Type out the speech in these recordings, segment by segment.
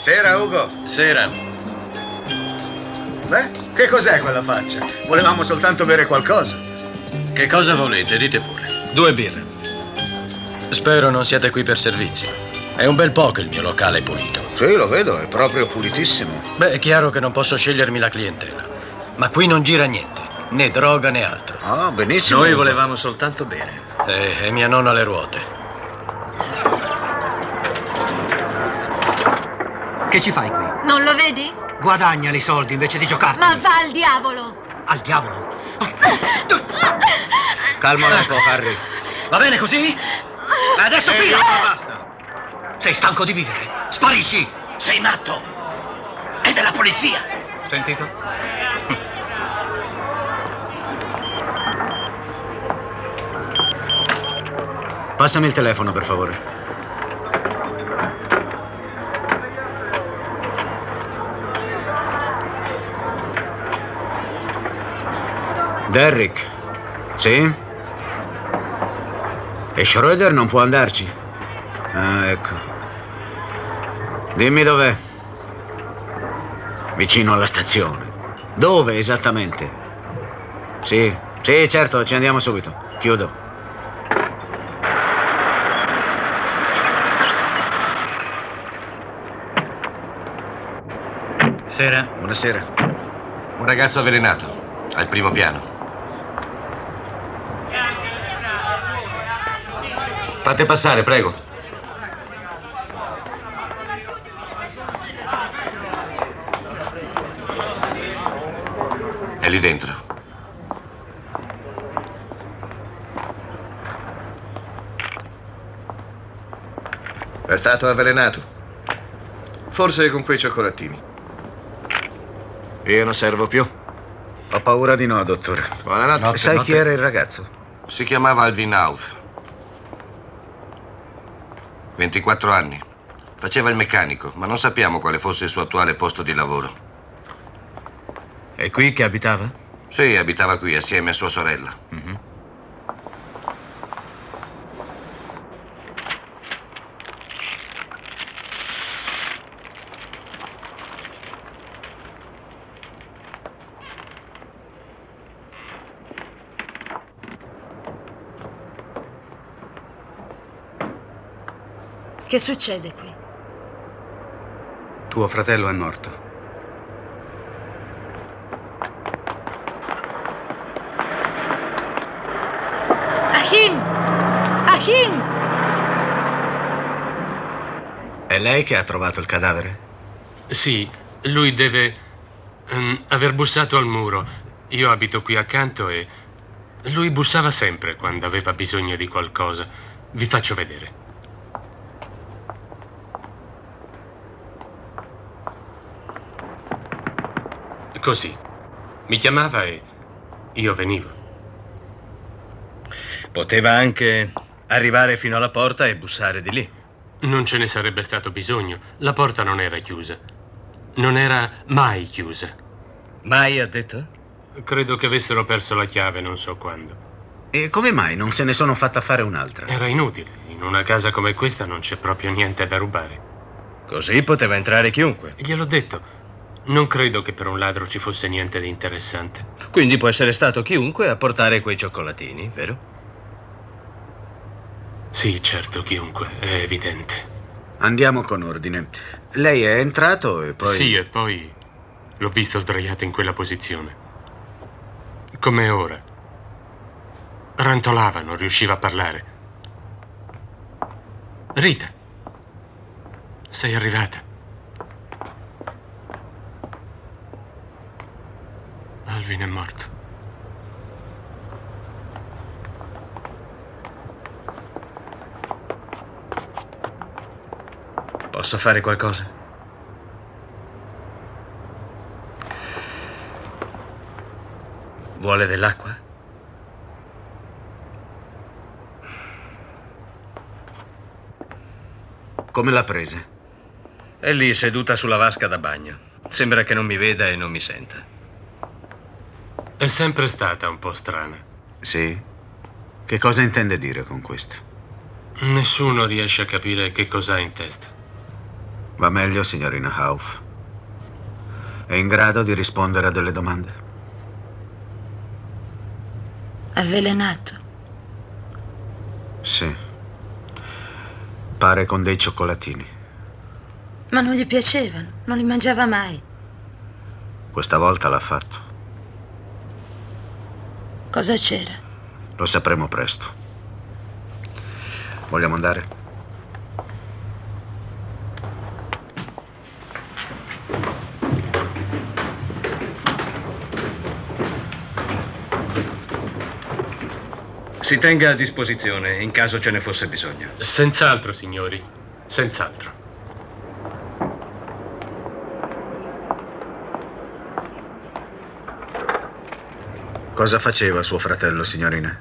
Sera, Ugo. Sera. Beh, che cos'è quella faccia? Volevamo soltanto bere qualcosa. Che cosa volete? Dite pure. 2 birre. Spero non siete qui per servizio. È un bel po' che il mio locale è pulito. Sì, lo vedo, è proprio pulitissimo. Beh, è chiaro che non posso scegliermi la clientela. Ma qui non gira niente. Né droga né altro. Ah, benissimo. Noi volevamo soltanto bere. E mia nonna alle ruote. Che ci fai qui? Non lo vedi? Guadagnali i soldi invece di giocarti. Ma va al diavolo! Al diavolo. Calma un po', Harry. Va bene così? Adesso fila! Basta. Sei stanco di vivere? Sparisci! Sei matto! È della polizia! Sentito? Passami il telefono, per favore. Derrick. Sì? E Schroeder non può andarci? Ah, ecco. Dimmi dov'è. Vicino alla stazione. Dove esattamente? Sì, sì, certo, ci andiamo subito. Chiudo. Sera. Buonasera. Un ragazzo avvelenato, al primo piano. Fate passare, prego. È lì dentro. È stato avvelenato. Forse con quei cioccolatini. Io non servo più. Ho paura di no, dottore. Buonanotte. Sai chi era il ragazzo? Si chiamava Alvin Nauf. 24 anni. Faceva il meccanico, ma non sappiamo quale fosse il suo attuale posto di lavoro. È qui che abitava? Sì, abitava qui assieme a sua sorella. Che succede qui? Tuo fratello è morto. Ahin! Ahin! È lei che ha trovato il cadavere? Sì, lui deve aver bussato al muro. Io abito qui accanto e lui bussava sempre quando aveva bisogno di qualcosa. Vi faccio vedere. Così. Mi chiamava e io venivo. Poteva anche arrivare fino alla porta e bussare di lì. Non ce ne sarebbe stato bisogno. La porta non era chiusa. Non era mai chiusa. Mai, ha detto? Credo che avessero perso la chiave, non so quando. E come mai non se ne sono fatta fare un'altra? Era inutile. In una casa come questa non c'è proprio niente da rubare. Così poteva entrare chiunque. Gliel'ho detto. Non credo che per un ladro ci fosse niente di interessante. Quindi può essere stato chiunque a portare quei cioccolatini, vero? Sì, certo, chiunque, è evidente. Andiamo con ordine. Lei è entrato e poi... Sì, e poi l'ho visto sdraiato in quella posizione. Come ora. Rantolava, non riusciva a parlare. Rita, sei arrivata. Alvin è morto. Posso fare qualcosa? Vuole dell'acqua? Come l'ha presa? È lì seduta sulla vasca da bagno. Sembra che non mi veda e non mi senta. È sempre stata un po' strana. Sì? Che cosa intende dire con questo? Nessuno riesce a capire che cosa ha in testa. Va meglio, signorina Hauff? È in grado di rispondere a delle domande? Avvelenato. Sì. Pare con dei cioccolatini. Ma non gli piacevano, non li mangiava mai. Questa volta l'ha fatto. Cosa c'era? Lo sapremo presto. Vogliamo andare? Si tenga a disposizione in caso ce ne fosse bisogno. Senz'altro, signori. Senz'altro. Cosa faceva suo fratello, signorina?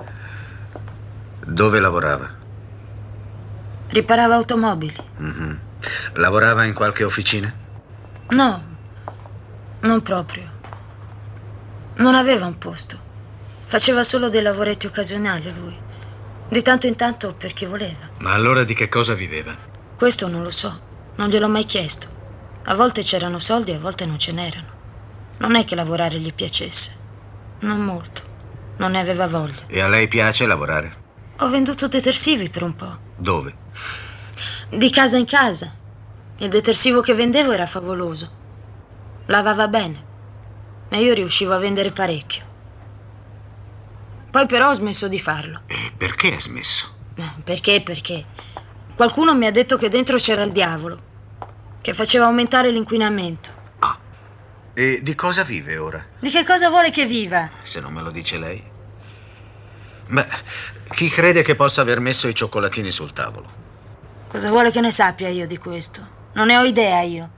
Dove lavorava? Riparava automobili. Mhm. Lavorava in qualche officina? No, non proprio. Non aveva un posto. Faceva solo dei lavoretti occasionali lui. Di tanto in tanto perché voleva. Ma allora di che cosa viveva? Questo non lo so. Non gliel'ho mai chiesto. A volte c'erano soldi, a volte non ce n'erano. Non è che lavorare gli piacesse. Non molto. Non ne aveva voglia. E a lei piace lavorare? Ho venduto detersivi per un po'. Dove? Di casa in casa. Il detersivo che vendevo era favoloso. Lavava bene. E io riuscivo a vendere parecchio. Poi però ho smesso di farlo. E perché ha smesso? Perché? Qualcuno mi ha detto che dentro c'era il diavolo, che faceva aumentare l'inquinamento. Ah. E di cosa vive ora? Di che cosa vuole che viva? Se non me lo dice lei. Beh, chi crede che possa aver messo i cioccolatini sul tavolo? Cosa vuole che ne sappia io di questo? Non ne ho idea io.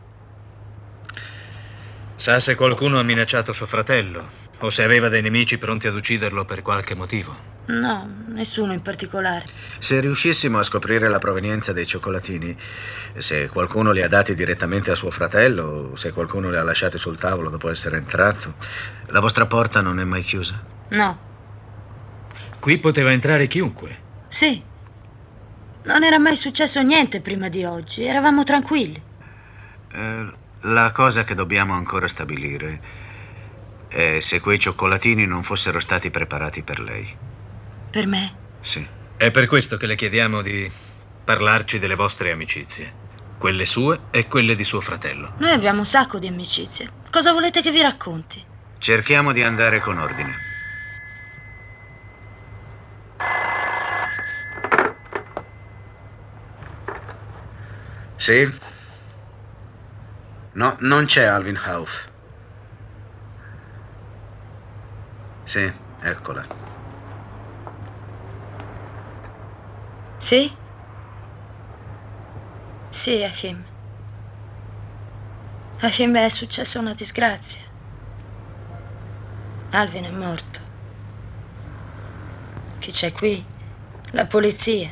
Sa se qualcuno ha minacciato suo fratello o se aveva dei nemici pronti ad ucciderlo per qualche motivo? No, nessuno in particolare. Se riuscissimo a scoprire la provenienza dei cioccolatini, se qualcuno li ha dati direttamente a suo fratello, o se qualcuno li ha lasciati sul tavolo dopo essere entrato, la vostra porta non è mai chiusa? No. Qui poteva entrare chiunque. Sì. Non era mai successo niente prima di oggi, eravamo tranquilli. La cosa che dobbiamo ancora stabilire è se quei cioccolatini non fossero stati preparati per lei. Per me? Sì. È per questo che le chiediamo di parlarci delle vostre amicizie, quelle sue e quelle di suo fratello. Noi abbiamo un sacco di amicizie. Cosa volete che vi racconti? Cerchiamo di andare con ordine. Sì? No, non c'è Alvin Hauff. Sì, eccola. Sì? Sì, Achim. Achim, è successa una disgrazia. Alvin è morto. Chi c'è qui? La polizia.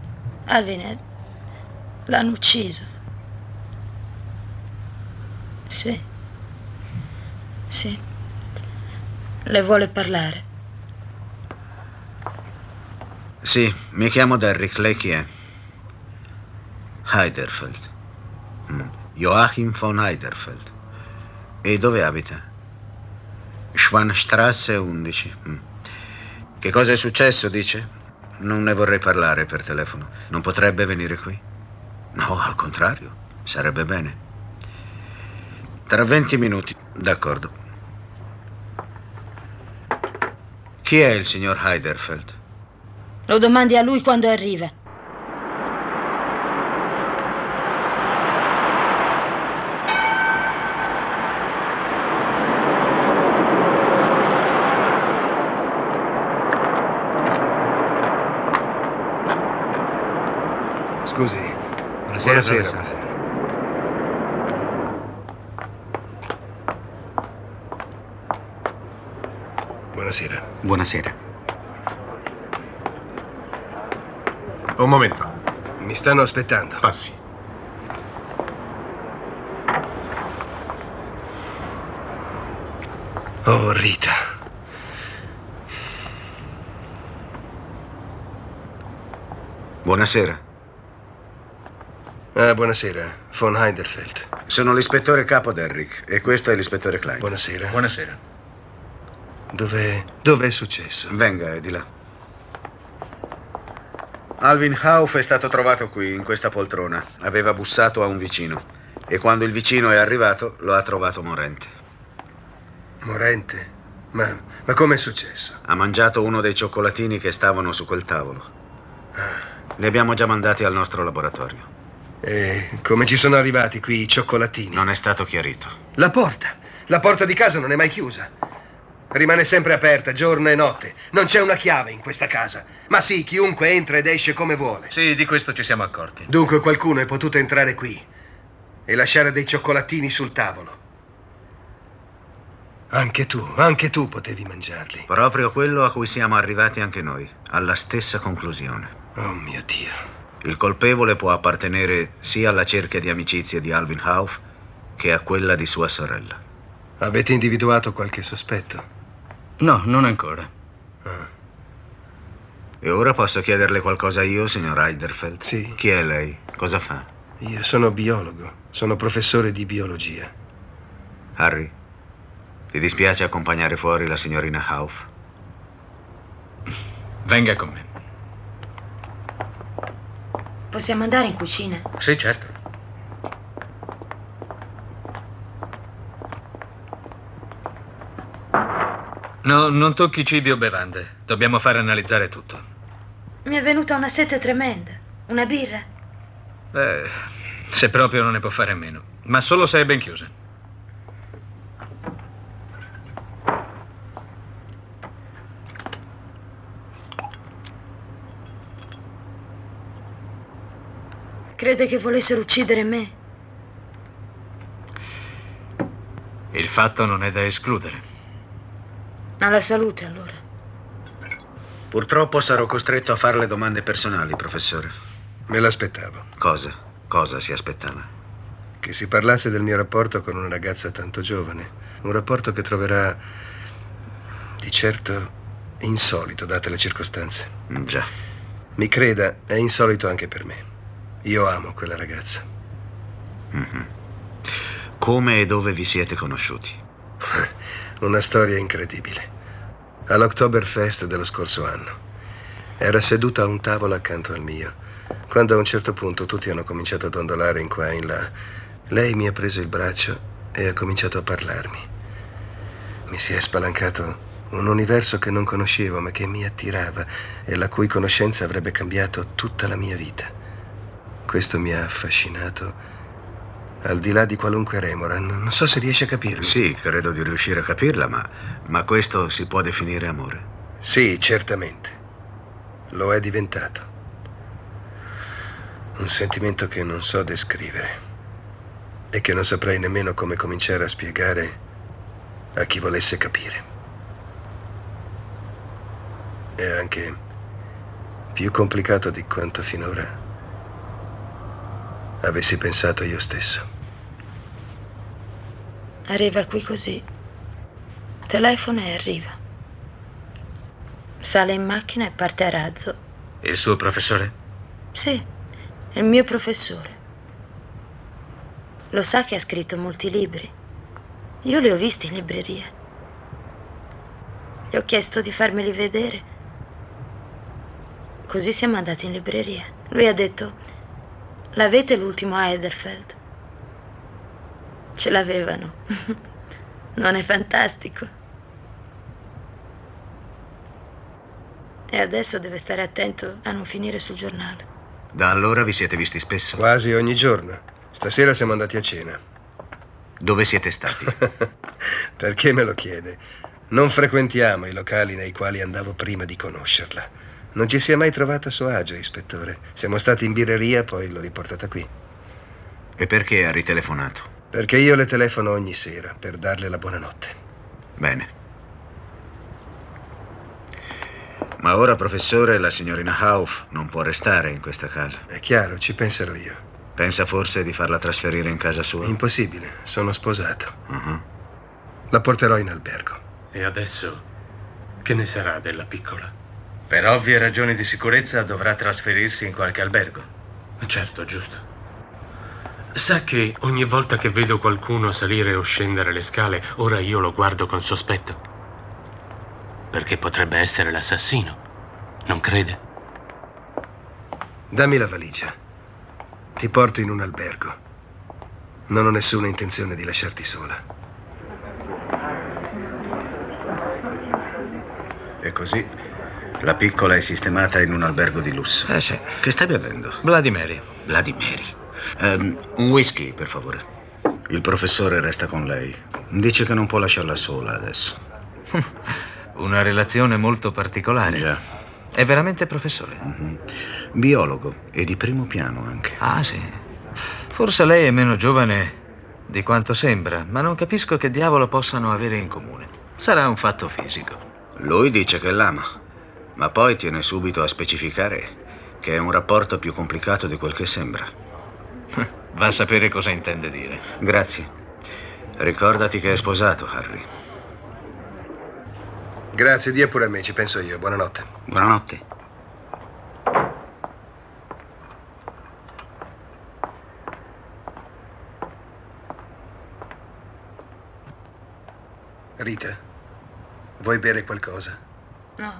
L'hanno ucciso. Sì. Sì. Le vuole parlare? Sì, mi chiamo Derrick. Lei chi è? Heiderfeld. Joachim von Heiderfeld. E dove abita? Schwannstrasse 11. Che cosa è successo, dice? Non ne vorrei parlare per telefono. Non potrebbe venire qui? No, al contrario, sarebbe bene. Tra 20 minuti, d'accordo. Chi è il signor Heiderfeld? Lo domandi a lui quando arriva. Scusi. Buonasera. Buonasera. Buonasera. Un momento. Mi stanno aspettando. Passi. Oh, Rita. Buonasera. Buonasera, von Heiderfeld. Sono l'ispettore capo Derrick e questo è l'ispettore Klein. Buonasera. Buonasera. Dov'è successo? Venga, è di là. Alvin Hauf è stato trovato qui, in questa poltrona. Aveva bussato a un vicino e quando il vicino è arrivato lo ha trovato morente. Morente? Ma com'è successo? Ha mangiato uno dei cioccolatini che stavano su quel tavolo. Li abbiamo già mandati al nostro laboratorio. E come ci sono arrivati qui i cioccolatini? Non è stato chiarito. La porta di casa non è mai chiusa. Rimane sempre aperta, giorno e notte. Non c'è una chiave in questa casa. Ma sì, chiunque entra ed esce come vuole. Sì, di questo ci siamo accorti. Dunque qualcuno è potuto entrare qui e lasciare dei cioccolatini sul tavolo. Anche tu potevi mangiarli. Proprio quello a cui siamo arrivati anche noi, alla stessa conclusione. Oh mio Dio. Il colpevole può appartenere sia alla cerchia di amicizie di Alvin Hauf che a quella di sua sorella. Avete individuato qualche sospetto? No, non ancora. E ora posso chiederle qualcosa io, signor Heiderfeld? Sì. Chi è lei? Cosa fa? Io sono biologo. Sono professore di biologia. Harry, ti dispiace accompagnare fuori la signorina Hauf? Venga con me. Possiamo andare in cucina? Sì, certo. No, non tocchi cibi o bevande. Dobbiamo fare analizzare tutto. Mi è venuta una sete tremenda. Una birra? Se proprio non ne può fare a meno. Ma solo se è ben chiusa. Crede che volessero uccidere me? Il fatto non è da escludere. Alla salute, allora. Purtroppo sarò costretto a farle domande personali, professore. Me l'aspettavo. Cosa? Cosa si aspettava? Che si parlasse del mio rapporto con una ragazza tanto giovane. Un rapporto che troverà di certo insolito, date le circostanze. Già. Mi creda, è insolito anche per me. Io amo quella ragazza. Mm-hmm. Come e dove vi siete conosciuti? Una storia incredibile. All'Oktoberfest dello scorso anno. Era seduta a un tavolo accanto al mio, quando a un certo punto tutti hanno cominciato a dondolare in qua e in là. Lei mi ha preso il braccio e ha cominciato a parlarmi. Mi si è spalancato un universo che non conoscevo ma che mi attirava e la cui conoscenza avrebbe cambiato tutta la mia vita. Questo mi ha affascinato al di là di qualunque remora. Non so se riesce a capirlo. Sì, credo di riuscire a capirla, ma questo si può definire amore? Sì, certamente. Lo è diventato. Un sentimento che non so descrivere e che non saprei nemmeno come cominciare a spiegare a chi volesse capire. È anche più complicato di quanto finora avessi pensato io stesso. Arriva qui così. Telefona e arriva. Sale in macchina e parte a razzo. Il suo professore? Sì, è il mio professore. Lo sa che ha scritto molti libri. Io li ho visti in libreria. Gli ho chiesto di farmeli vedere. Così siamo andati in libreria. Lui ha detto: l'avete l'ultimo Heiderfeld? Ce l'avevano. Non è fantastico? E adesso deve stare attento a non finire sul giornale. Da allora vi siete visti spesso? Quasi ogni giorno. Stasera siamo andati a cena. Dove siete stati? Perché me lo chiede? Non frequentiamo i locali nei quali andavo prima di conoscerla. Non ci si è mai trovata a suo agio, ispettore. Siamo stati in birreria, poi l'ho riportata qui. E perché ha ritelefonato? Perché io le telefono ogni sera per darle la buonanotte. Bene. Ma ora, professore, la signorina Hauf non può restare in questa casa. È chiaro, ci penserò io. Pensa forse di farla trasferire in casa sua? Impossibile, sono sposato. La porterò in albergo. E adesso che ne sarà della piccola? Per ovvie ragioni di sicurezza dovrà trasferirsi in qualche albergo. Certo, giusto. Sa che ogni volta che vedo qualcuno salire o scendere le scale, ora io lo guardo con sospetto? Perché potrebbe essere l'assassino, non crede? Dammi la valigia. Ti porto in un albergo. Non ho nessuna intenzione di lasciarti sola. E così la piccola è sistemata in un albergo di lusso. Sì. Che stai bevendo? Bloody Mary. Bloody Mary. Un whisky, per favore. Il professore resta con lei. Dice che non può lasciarla sola adesso. Una relazione molto particolare. Già. È veramente professore? Biologo e di primo piano anche. Ah, sì. Forse lei è meno giovane di quanto sembra, ma non capisco che diavolo possano avere in comune. Sarà un fatto fisico. Lui dice che l'ama, ma poi tiene subito a specificare che è un rapporto più complicato di quel che sembra. Va a sapere cosa intende dire. Grazie. Ricordati che è sposato, Harry. Grazie, dia pure a me, ci penso io. Buonanotte. Buonanotte. Rita, vuoi bere qualcosa? No.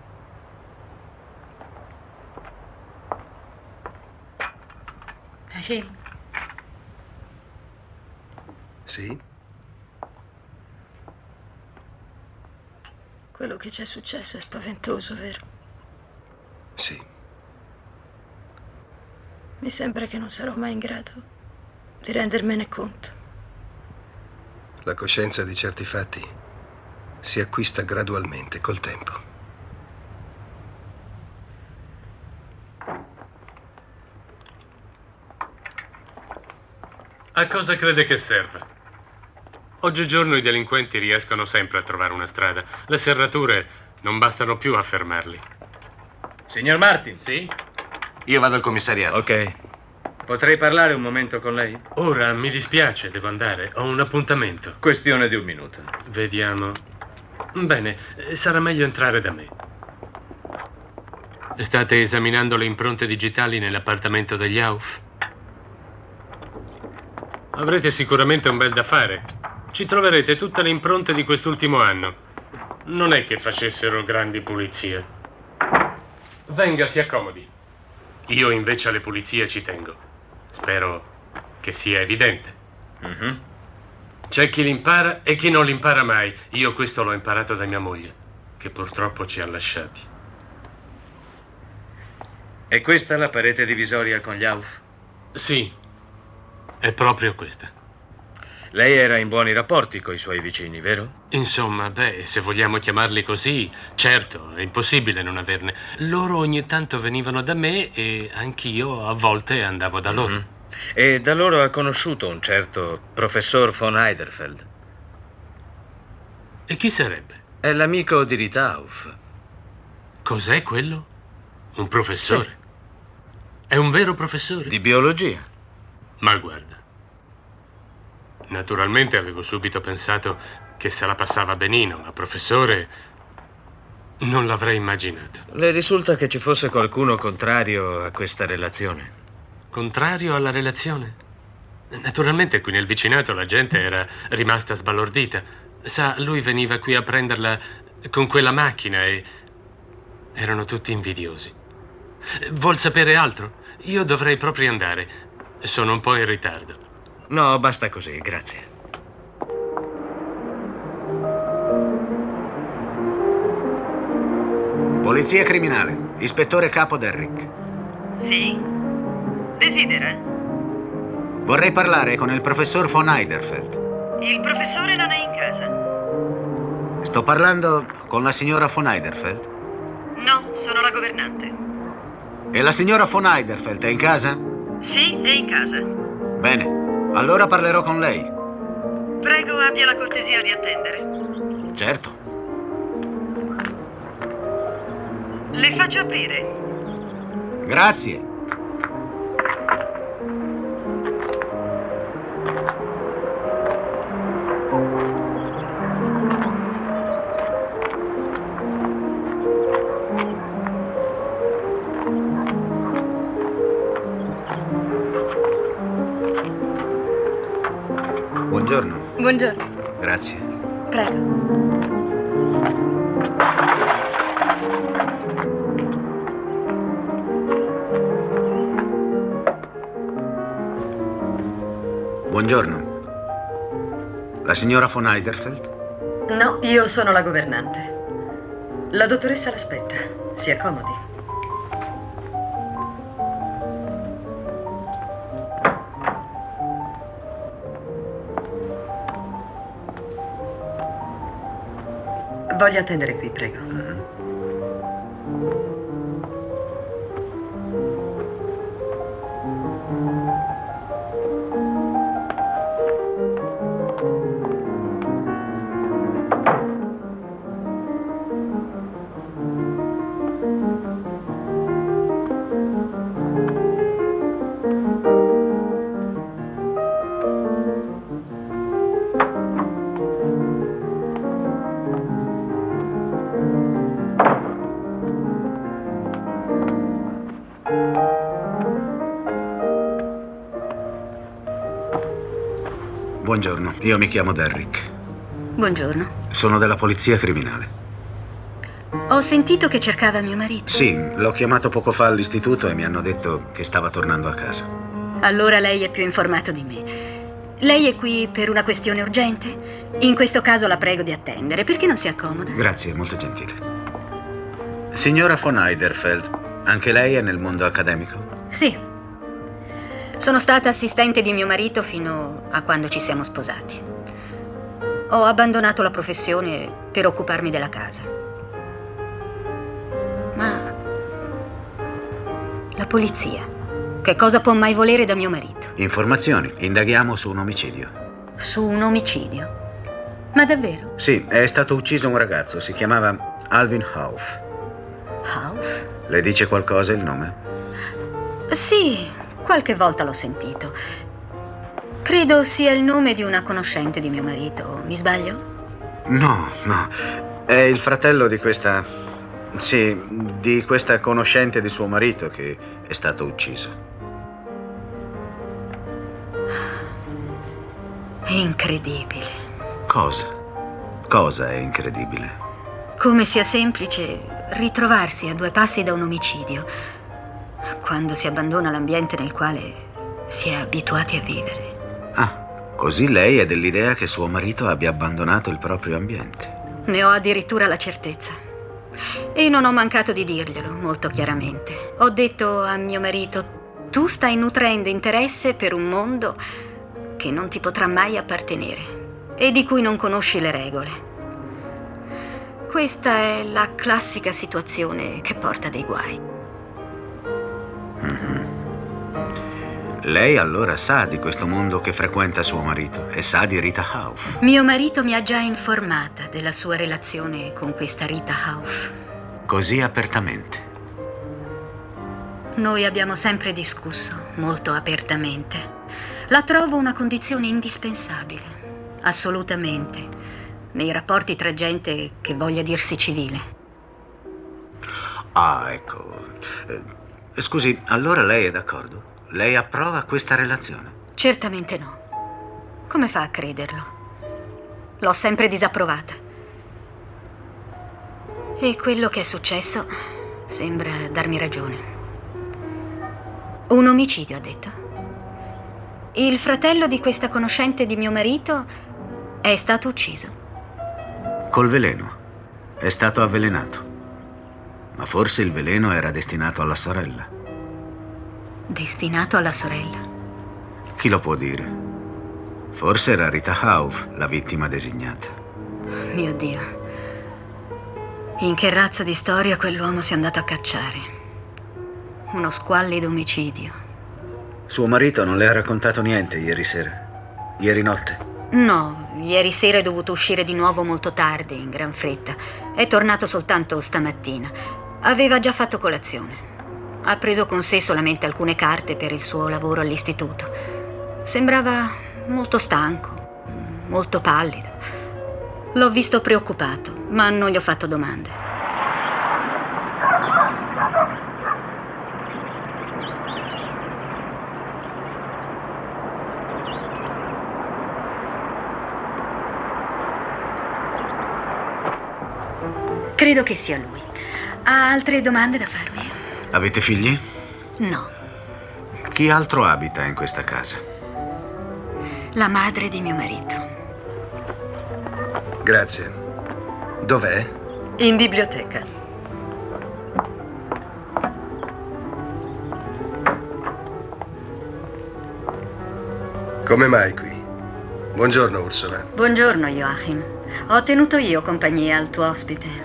Achille. Sì? Quello che ci è successo è spaventoso, vero? Sì. Mi sembra che non sarò mai in grado di rendermene conto. La coscienza di certi fatti si acquista gradualmente col tempo. A cosa crede che serva? Oggigiorno i delinquenti riescono sempre a trovare una strada. Le serrature non bastano più a fermarli. Signor Martin? Sì? Io vado al commissariato. Ok. Potrei parlare un momento con lei? Ora mi dispiace, devo andare. Ho un appuntamento. Questione di un minuto. Vediamo. Bene, sarà meglio entrare da me. State esaminando le impronte digitali nell'appartamento degli Auf? Avrete sicuramente un bel da fare. Ci troverete tutte le impronte di quest'ultimo anno. Non è che facessero grandi pulizie. Venga, si accomodi. Io invece alle pulizie ci tengo. Spero che sia evidente. C'è chi l'impara e chi non l'impara mai. Io questo l'ho imparato da mia moglie, che purtroppo ci ha lasciati. E questa è la parete divisoria con gli Auf? Sì, è proprio questa. Lei era in buoni rapporti coi suoi vicini, vero? Insomma, se vogliamo chiamarli così, certo, è impossibile non averne. Loro ogni tanto venivano da me e anch'io a volte andavo da loro. E da loro ha conosciuto un certo professor von Heiderfeld. E chi sarebbe? È l'amico di Rita Auf. Cos'è quello? Un professore? È un vero professore? Di biologia. Ma guarda, naturalmente avevo subito pensato che se la passava benino, ma professore non l'avrei immaginato. Le risulta che ci fosse qualcuno contrario a questa relazione? Contrario alla relazione? Naturalmente qui nel vicinato la gente era rimasta sbalordita. Sa, lui veniva qui a prenderla con quella macchina e erano tutti invidiosi. Vuol sapere altro? Io dovrei proprio andare. Sono un po' in ritardo. No, basta così, grazie. Polizia criminale, ispettore capo Derrick. Sì? Desidera? Vorrei parlare con il professor von Heiderfeld. Il professore non è in casa. Sto parlando con la signora von Heiderfeld? No, sono la governante. E la signora von Heiderfeld è in casa? Sì, è in casa. Bene, allora parlerò con lei. Prego, abbia la cortesia di attendere. Certo. Le faccio aprire. Grazie. Buongiorno. Buongiorno. Grazie. Prego. Buongiorno. La signora von Eiderfeld? No, io sono la governante. La dottoressa l'aspetta. Si accomodi. Voglio attendere qui, prego. Buongiorno, io mi chiamo Derrick. Buongiorno. Sono della polizia criminale. Ho sentito che cercava mio marito. Sì, l'ho chiamato poco fa all'istituto e mi hanno detto che stava tornando a casa. Allora lei è più informato di me. Lei è qui per una questione urgente? In questo caso la prego di attendere. Perché non si accomoda? Grazie, molto gentile. Signora von Eiderfeld, anche lei è nel mondo accademico? Sì. Sono stata assistente di mio marito fino a quando ci siamo sposati. Ho abbandonato la professione per occuparmi della casa. Ma la polizia, che cosa può mai volere da mio marito? Informazioni. Indaghiamo su un omicidio. Su un omicidio? Ma davvero? Sì, è stato ucciso un ragazzo. Si chiamava Alvin Hauff. Hauff? Le dice qualcosa il nome? Sì, qualche volta l'ho sentito. Credo sia il nome di una conoscente di mio marito. Mi sbaglio? No, no. È il fratello di questa... Sì, di questa conoscente di suo marito che è stato ucciso. È incredibile. Cosa? Cosa è incredibile? Come sia semplice ritrovarsi a 2 passi da un omicidio quando si abbandona l'ambiente nel quale si è abituati a vivere. Ah, così lei è dell'idea che suo marito abbia abbandonato il proprio ambiente. Ne ho addirittura la certezza. E non ho mancato di dirglielo molto chiaramente. Ho detto a mio marito: tu stai nutrendo interesse per un mondo che non ti potrà mai appartenere e di cui non conosci le regole. Questa è la classica situazione che porta dei guai. Lei allora sa di questo mondo che frequenta suo marito e sa di Rita Hauff. Mio marito mi ha già informata della sua relazione con questa Rita Hauff. Così apertamente? Noi abbiamo sempre discusso, molto apertamente. La trovo una condizione indispensabile, assolutamente, nei rapporti tra gente che voglia dirsi civile. Ah, ecco. Scusi, allora lei è d'accordo? Lei approva questa relazione? Certamente no. Come fa a crederlo? L'ho sempre disapprovata. E quello che è successo sembra darmi ragione. Un omicidio, ha detto. Il fratello di questa conoscente di mio marito è stato ucciso. Col veleno. È stato avvelenato. Ma forse il veleno era destinato alla sorella. Destinato alla sorella? Chi lo può dire? Forse era Rita Hauff la vittima designata. Mio Dio. In che razza di storia quell'uomo si è andato a cacciare? Uno squallido omicidio. Suo marito non le ha raccontato niente ieri sera? Ieri notte? No, ieri sera è dovuto uscire di nuovo molto tardi, in gran fretta. È tornato soltanto stamattina. Aveva già fatto colazione. Ha preso con sé solamente alcune carte per il suo lavoro all'istituto. Sembrava molto stanco, molto pallido. L'ho visto preoccupato, ma non gli ho fatto domande. Credo che sia lui. Ha altre domande da farmi? Avete figli? No. Chi altro abita in questa casa? La madre di mio marito. Grazie. Dov'è? In biblioteca. Come mai qui? Buongiorno, Ursula. Buongiorno, Joachim. Ho tenuto io compagnia al tuo ospite.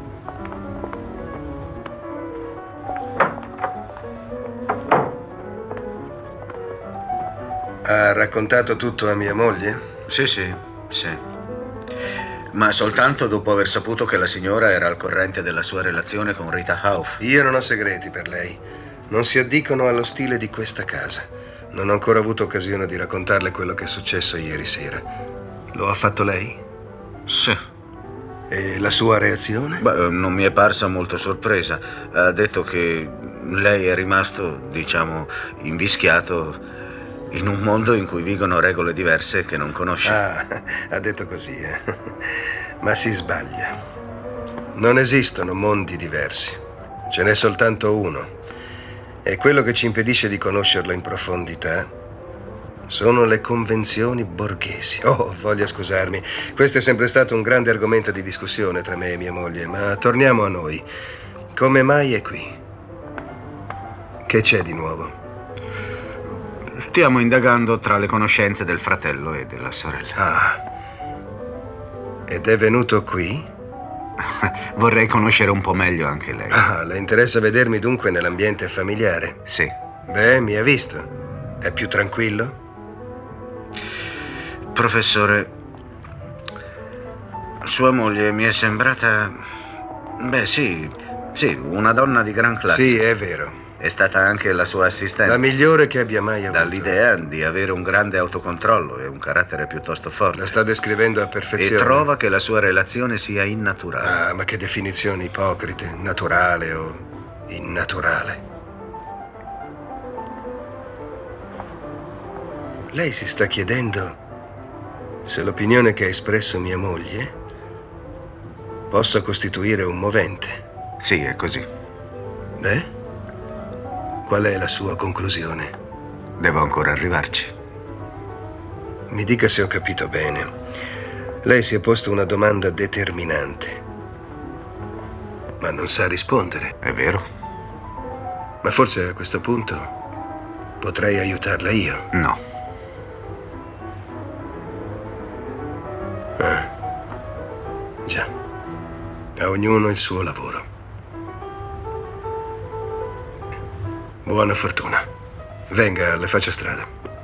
Ha raccontato tutto a mia moglie? Sì. Ma soltanto dopo aver saputo che la signora era al corrente della sua relazione con Rita Hauff. Io non ho segreti per lei. Non si addicono allo stile di questa casa. Non ho ancora avuto occasione di raccontarle quello che è successo ieri sera. Lo ha fatto lei? Sì. E la sua reazione? Beh, non mi è parsa molto sorpresa. Ha detto che lei è rimasto, diciamo, invischiato in un mondo in cui vigono regole diverse che non conosce. Ah, ha detto così, Ma si sbaglia. Non esistono mondi diversi. Ce n'è soltanto uno. E quello che ci impedisce di conoscerlo in profondità sono le convenzioni borghesi. Oh, voglio scusarmi. Questo è sempre stato un grande argomento di discussione tra me e mia moglie, ma torniamo a noi. Come mai è qui? Che c'è di nuovo? Stiamo indagando tra le conoscenze del fratello e della sorella. Ah. Ed è venuto qui? Vorrei conoscere un po' meglio anche lei. Ah, le interessa vedermi dunque nell'ambiente familiare? Sì. Beh, mi ha visto. È più tranquillo? Professore, sua moglie mi è sembrata... Beh, sì, una donna di gran classe. Sì, è vero. È stata anche la sua assistente. La migliore che abbia mai avuto. Dall'idea di avere un grande autocontrollo e un carattere piuttosto forte. La sta descrivendo a perfezione. E trova che la sua relazione sia innaturale. Ah, ma che definizioni ipocrite. Naturale o innaturale. Lei si sta chiedendo se l'opinione che ha espresso mia moglie possa costituire un movente. Sì, è così. Beh? Qual è la sua conclusione? Devo ancora arrivarci. Mi dica se ho capito bene. Lei si è posto una domanda determinante, ma non sa rispondere. È vero. Ma forse a questo punto potrei aiutarla io. No. Ah. Già. A ognuno il suo lavoro. Buona fortuna. Venga, le faccio strada.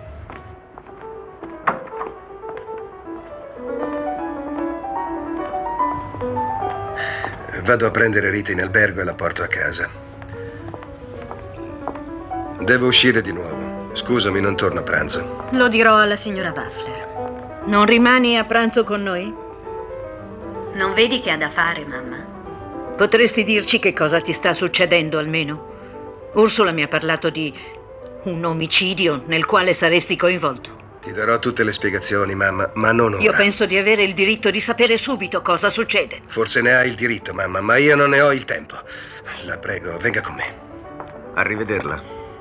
Vado a prendere Rita in albergo e la porto a casa. Devo uscire di nuovo. Scusami, non torno a pranzo. Lo dirò alla signora Waffler. Non rimani a pranzo con noi? Non vedi che ha da fare, mamma? Potresti dirci che cosa ti sta succedendo almeno? Ursula mi ha parlato di un omicidio nel quale saresti coinvolto. Ti darò tutte le spiegazioni, mamma, ma non ora. Io penso di avere il diritto di sapere subito cosa succede. Forse ne hai il diritto, mamma, ma io non ne ho il tempo. La prego, venga con me. Arrivederla.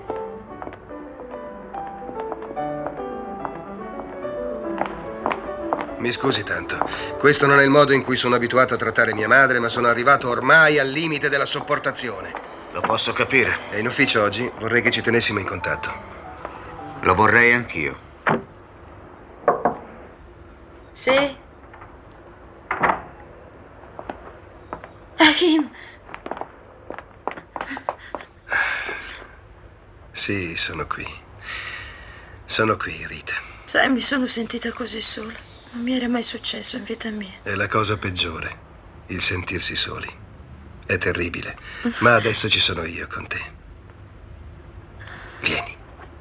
Mi scusi tanto. Questo non è il modo in cui sono abituato a trattare mia madre, ma sono arrivato ormai al limite della sopportazione. Lo posso capire. E in ufficio oggi vorrei che ci tenessimo in contatto. Lo vorrei anch'io. Sì? Achim! Sì, sono qui. Sono qui, Rita. Sai, mi sono sentita così sola. Non mi era mai successo in vita mia. È la cosa peggiore, il sentirsi soli. È terribile, ma adesso ci sono io con te. Vieni.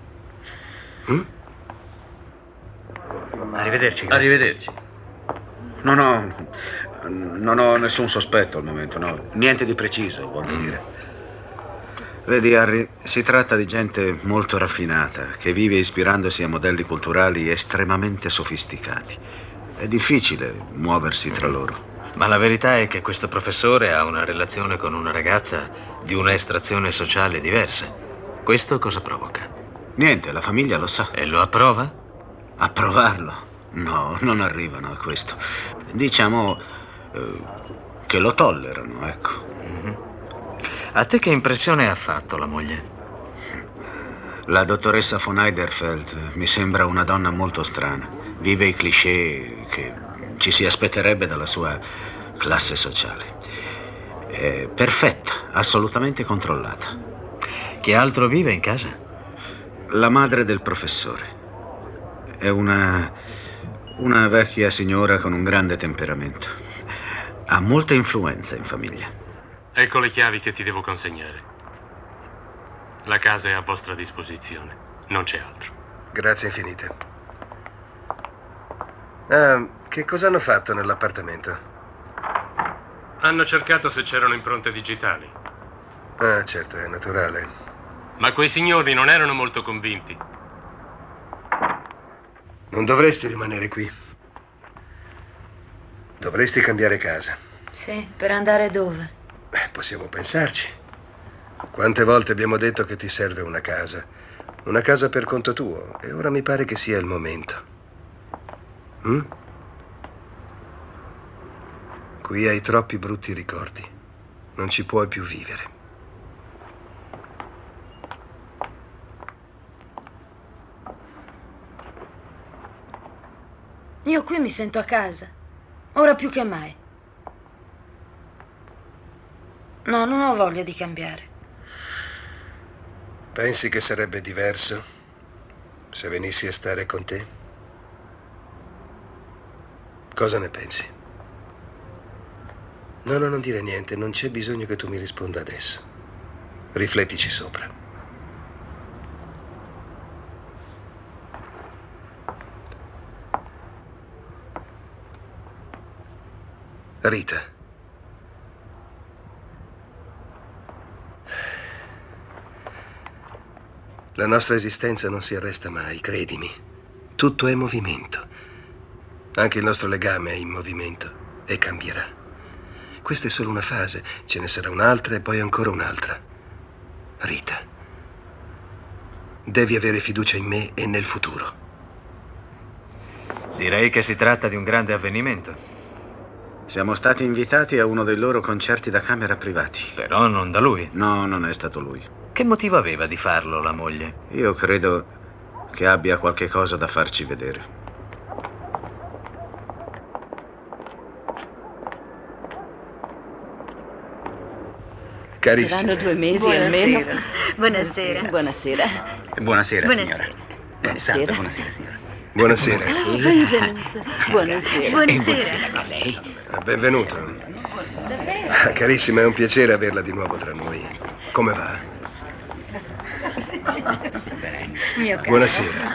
Arrivederci. Grazie. Arrivederci. Non ho nessun sospetto al momento, no. Niente di preciso, voglio dire. Vedi, Harry, si tratta di gente molto raffinata, che vive ispirandosi a modelli culturali estremamente sofisticati. È difficile muoversi tra loro. Ma la verità è che questo professore ha una relazione con una ragazza di un'estrazione sociale diversa. Questo cosa provoca? Niente, la famiglia lo sa. E lo approva? Approvarlo? No, non arrivano a questo. Diciamo che lo tollerano, ecco. Mm-hmm. A te che impressione ha fatto la moglie? La dottoressa von Eiderfeld mi sembra una donna molto strana. Vive i cliché che ci si aspetterebbe dalla sua classe sociale. È perfetta, assolutamente controllata. Chi altro vive in casa? La madre del professore. È una vecchia signora con un grande temperamento. Ha molta influenza in famiglia. Ecco le chiavi che ti devo consegnare. La casa è a vostra disposizione. Non c'è altro. Grazie infinite. Che cosa hanno fatto nell'appartamento? Hanno cercato se c'erano impronte digitali. Ah, certo, è naturale. Ma quei signori non erano molto convinti. Non dovresti rimanere qui. Dovresti cambiare casa. Sì, per andare dove? Possiamo pensarci. Quante volte abbiamo detto che ti serve una casa per conto tuo, e ora mi pare che sia il momento. Qui hai troppi brutti ricordi. Non ci puoi più vivere. Io qui mi sento a casa, ora più che mai. No, non ho voglia di cambiare. Pensi che sarebbe diverso se venissi a stare con te? Cosa ne pensi? No, non dire niente, non c'è bisogno che tu mi risponda adesso. Riflettici sopra. Rita. La nostra esistenza non si arresta mai, credimi. Tutto è movimento. Anche il nostro legame è in movimento e cambierà. Questa è solo una fase, ce ne sarà un'altra e poi ancora un'altra. Rita, devi avere fiducia in me e nel futuro. Direi che si tratta di un grande avvenimento. Siamo stati invitati a uno dei loro concerti da camera privati. Però non da lui. No, non è stato lui. Che motivo aveva di farlo la moglie? Io credo che abbia qualche cosa da farci vedere. Carissima. Saranno 2 mesi Buonasera. almeno. Buonasera. Buonasera. Buonasera, Buonasera. signora. Salve, buonasera, signora. Buonasera. Benvenuto. Buonasera. Buonasera. A lei. Benvenuto. Carissima, è un piacere averla di nuovo tra noi. Come va? Mio caro. Buonasera.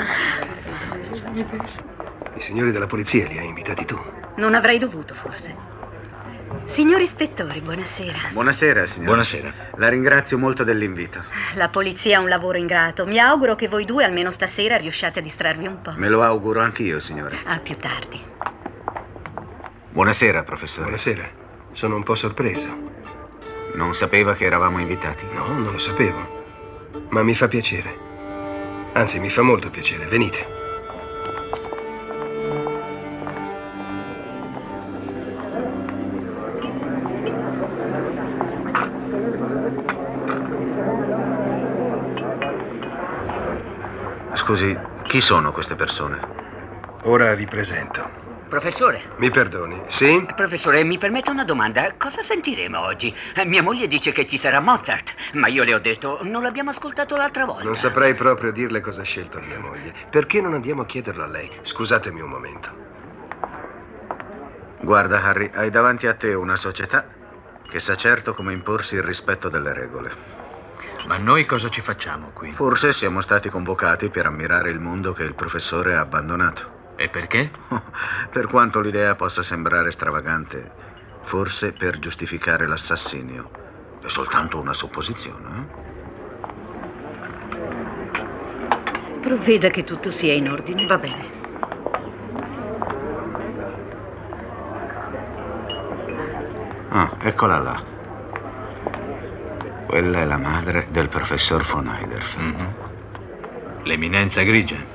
I signori della polizia li hai invitati tu? Non avrei dovuto, forse. Signor ispettore, buonasera. Buonasera, signora. Buonasera. La ringrazio molto dell'invito. La polizia ha un lavoro ingrato. Mi auguro che voi due, almeno stasera, riusciate a distrarvi un po'. Me lo auguro anch'io, signore. A più tardi. Buonasera, professore. Buonasera. Sono un po' sorpreso. Non sapeva che eravamo invitati? No, non lo sapevo. Ma mi fa piacere. Anzi, mi fa molto piacere. Venite. Scusi, chi sono queste persone? Ora vi presento. Professore. Mi perdoni, sì? Professore, mi permette una domanda? Cosa sentiremo oggi? Mia moglie dice che ci sarà Mozart, ma io le ho detto, non l'abbiamo ascoltato l'altra volta. Non saprei proprio dirle cosa ha scelto mia moglie. Perché non andiamo a chiederlo a lei? Scusatemi un momento. Guarda, Harry, hai davanti a te una società che sa certo come imporsi il rispetto delle regole. Ma noi cosa ci facciamo qui? Forse siamo stati convocati per ammirare il mondo che il professore ha abbandonato. E perché? Per quanto l'idea possa sembrare stravagante, forse per giustificare l'assassinio. È soltanto una supposizione, Provveda che tutto sia in ordine. Va bene. Ah, eccola là. Quella è la madre del professor von Heiderfeld. L'eminenza grigia.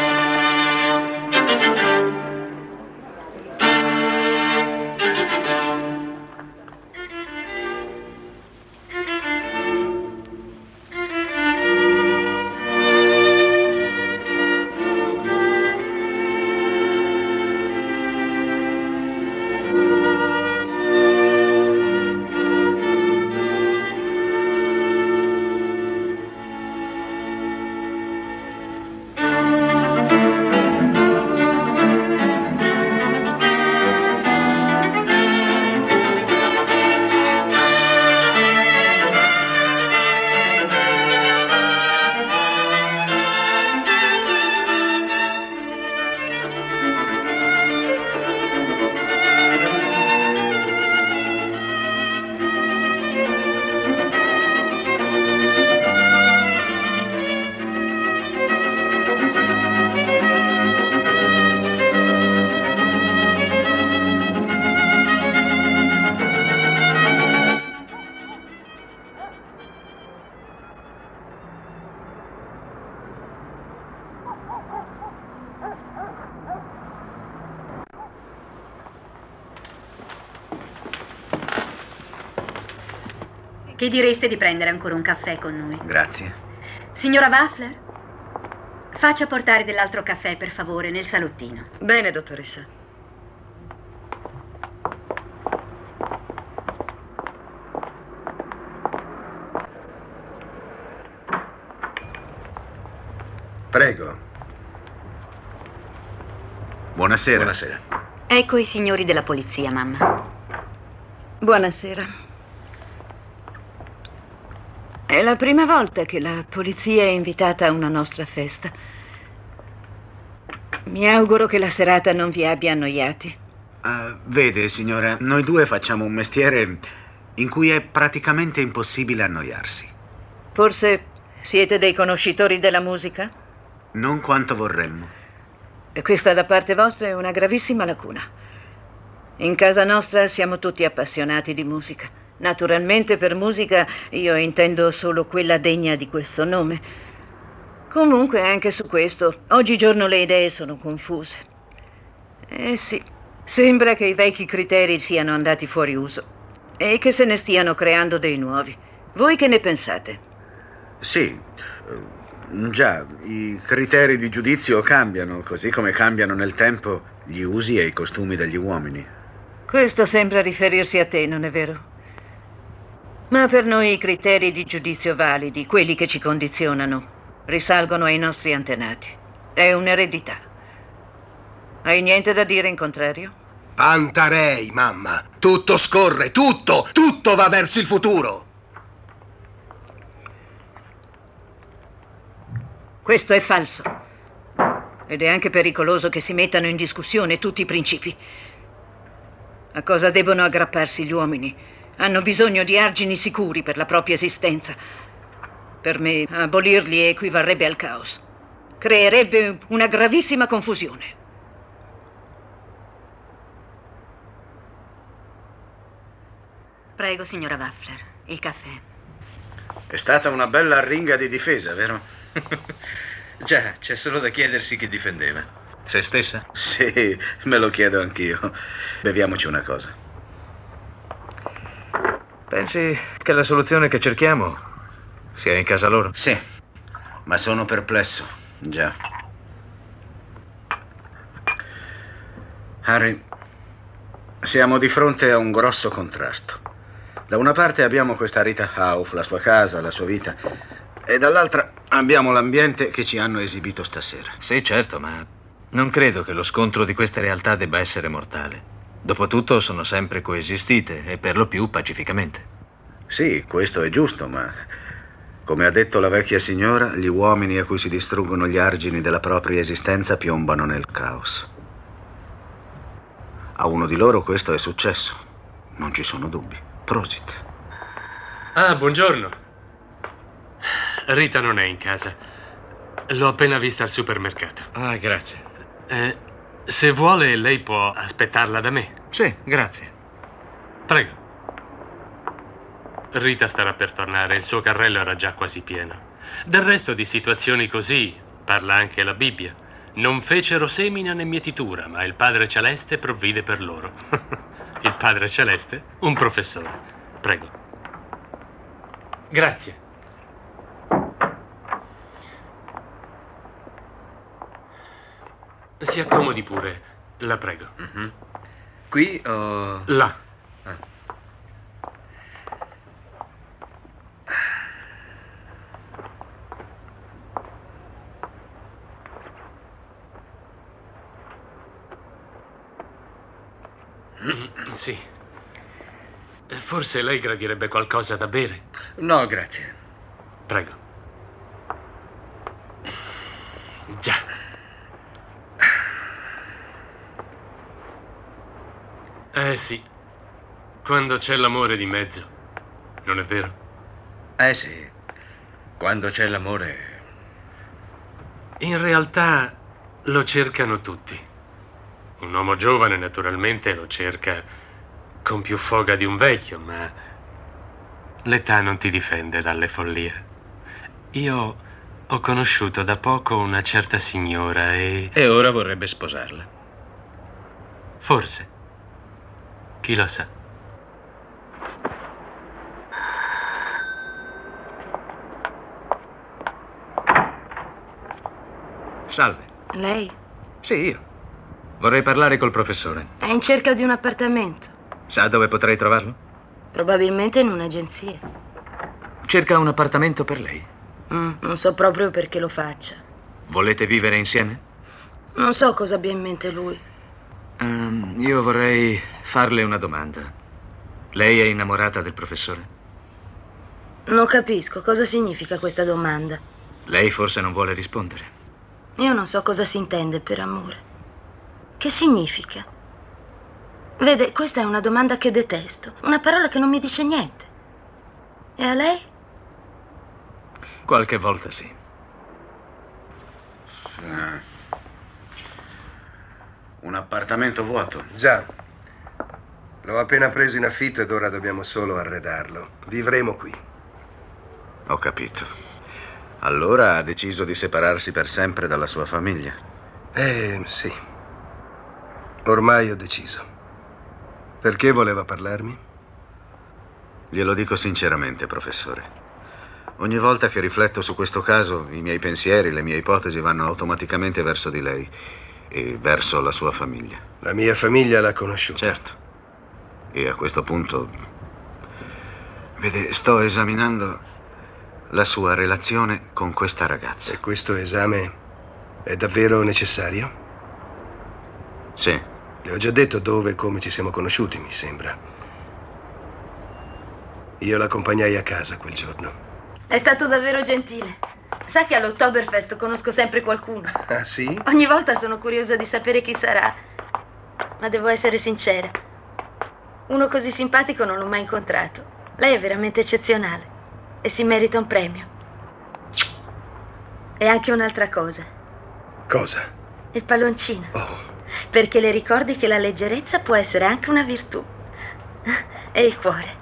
Che direste di prendere ancora un caffè con noi? Grazie. Signora Waffler? Faccia portare dell'altro caffè, per favore, nel salottino. Bene, dottoressa. Prego. Buonasera. Buonasera. Ecco i signori della polizia, mamma. Buonasera. È la prima volta che la polizia è invitata a una nostra festa. Mi auguro che la serata non vi abbia annoiati. Vede, signora, noi due facciamo un mestiere in cui è praticamente impossibile annoiarsi. Forse siete dei conoscitori della musica? Non quanto vorremmo. E questa da parte vostra è una gravissima lacuna. In casa nostra siamo tutti appassionati di musica. Naturalmente per musica io intendo solo quella degna di questo nome. Comunque anche su questo, oggigiorno le idee sono confuse. Sì, sembra che i vecchi criteri siano andati fuori uso e che se ne stiano creando dei nuovi. Voi che ne pensate? Sì, già, i criteri di giudizio cambiano, così come cambiano nel tempo gli usi e i costumi degli uomini. Questo sembra riferirsi a te, non è vero? Ma per noi i criteri di giudizio validi, quelli che ci condizionano, risalgono ai nostri antenati. È un'eredità. Hai niente da dire in contrario? Pantarei, mamma. Tutto scorre, tutto va verso il futuro. Questo è falso. Ed è anche pericoloso che si mettano in discussione tutti i principi. A cosa devono aggrapparsi gli uomini? Hanno bisogno di argini sicuri per la propria esistenza. Per me, abolirli equivarrebbe al caos. Creerebbe una gravissima confusione. Prego, signora Waffler, il caffè. È stata una bella arringa di difesa, vero? Già, c'è solo da chiedersi chi difendeva. Se stessa? Sì, me lo chiedo anch'io. Beviamoci una cosa. Pensi che la soluzione che cerchiamo sia in casa loro? Sì, ma sono perplesso, già. Harry, siamo di fronte a un grosso contrasto. Da una parte abbiamo questa Rita Hauf, la sua casa, la sua vita, e dall'altra abbiamo l'ambiente che ci hanno esibito stasera. Sì, certo, ma non credo che lo scontro di queste realtà debba essere mortale. Dopotutto sono sempre coesistite e per lo più pacificamente. Sì, questo è giusto, ma come ha detto la vecchia signora, gli uomini a cui si distruggono gli argini della propria esistenza piombano nel caos. A uno di loro questo è successo, non ci sono dubbi. Prosit. Ah, buongiorno. Rita non è in casa. L'ho appena vista al supermercato. Ah, grazie. Se vuole, lei può aspettarla da me. Sì, grazie. Prego. Rita starà per tornare, il suo carrello era già quasi pieno. Del resto di situazioni così parla anche la Bibbia. Non fecero semina né mietitura, ma il Padre Celeste provvide per loro. Il Padre Celeste, un professore. Prego. Grazie. Si accomodi pure, la prego. Qui o... Là. Sì. Forse lei gradirebbe qualcosa da bere? No, grazie. Prego. Già. Sì. Quando c'è l'amore di mezzo, non è vero? Sì. Quando c'è l'amore... In realtà lo cercano tutti. Un uomo giovane naturalmente lo cerca con più foga di un vecchio, ma l'età non ti difende dalle follie. Io ho conosciuto da poco una certa signora e ora vorrebbe sposarla. Forse. Chi lo sa? Salve. Lei? Sì, io. Vorrei parlare col professore. È in cerca di un appartamento. Sa dove potrei trovarlo? Probabilmente in un'agenzia. Cerca un appartamento per lei. Non so proprio perché lo faccia. Volete vivere insieme? Non so cosa abbia in mente lui. Io vorrei farle una domanda. Lei è innamorata del professore? Non capisco cosa significa questa domanda. Lei forse non vuole rispondere. Io non so cosa si intende per amore. Che significa? Vede, questa è una domanda che detesto. Una parola che non mi dice niente. E a lei? Qualche volta sì. Un appartamento vuoto? Già. L'ho appena preso in affitto ed ora dobbiamo solo arredarlo. Vivremo qui. Ho capito. Allora ha deciso di separarsi per sempre dalla sua famiglia? Sì. Ormai ho deciso. Perché voleva parlarmi? Glielo dico sinceramente, professore. Ogni volta che rifletto su questo caso, i miei pensieri, le mie ipotesi vanno automaticamente verso di lei e verso la sua famiglia. La mia famiglia l'ha conosciuta. Certo. E a questo punto, vede, sto esaminando la sua relazione con questa ragazza. E questo esame è davvero necessario? Sì. Le ho già detto dove e come ci siamo conosciuti, mi sembra. Io l'accompagnai a casa quel giorno. È stato davvero gentile. Sa che all'Oktoberfest conosco sempre qualcuno. Ah, sì? Ogni volta sono curiosa di sapere chi sarà. Ma devo essere sincera. Uno così simpatico non l'ho mai incontrato. Lei è veramente eccezionale e si merita un premio. E anche un'altra cosa. Cosa? Il palloncino. Oh. Perché le ricordi che la leggerezza può essere anche una virtù. E il cuore.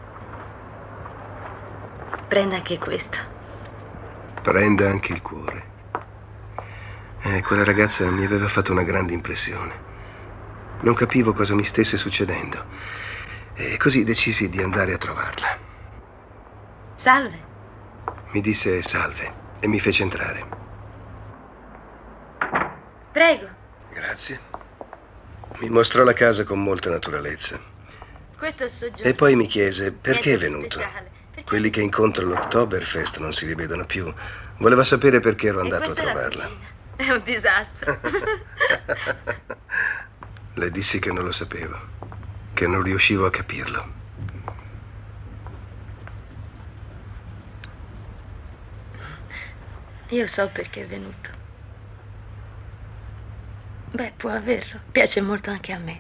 Prenda anche questo. Prenda anche il cuore. Quella ragazza mi aveva fatto una grande impressione. Non capivo cosa mi stesse succedendo. E così decisi di andare a trovarla. Salve. Mi disse salve e mi fece entrare. Prego. Grazie. Mi mostrò la casa con molta naturalezza. Questo è il soggiorno. E poi mi chiese perché è venuto. Speciale. Perché... Quelli che incontro all'Oktoberfest non si rivedono più. Voleva sapere perché ero andato a trovarla. È un disastro. Le dissi che non lo sapevo, che non riuscivo a capirlo. Io so perché è venuto. Beh, può averlo. Piace molto anche a me.